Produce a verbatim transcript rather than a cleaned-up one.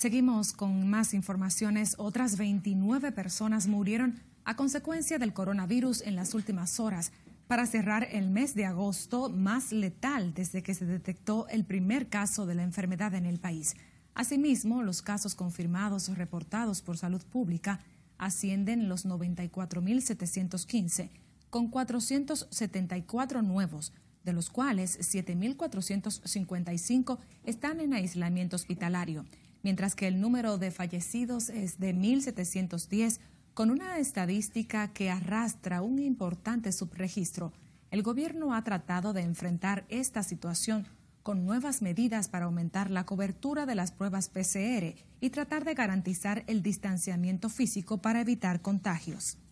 Seguimos con más informaciones. Otras veintinueve personas murieron a consecuencia del coronavirus en las últimas horas, para cerrar el mes de agosto más letal desde que se detectó el primer caso de la enfermedad en el país. Asimismo, los casos confirmados o reportados por Salud Pública ascienden los noventa y cuatro mil setecientos quince, con cuatrocientos setenta y cuatro nuevos, de los cuales siete mil cuatrocientos cincuenta y cinco están en aislamiento hospitalario, mientras que el número de fallecidos es de mil setecientos diez, con una estadística que arrastra un importante subregistro. El gobierno ha tratado de enfrentar esta situación con nuevas medidas para aumentar la cobertura de las pruebas P C R y tratar de garantizar el distanciamiento físico para evitar contagios.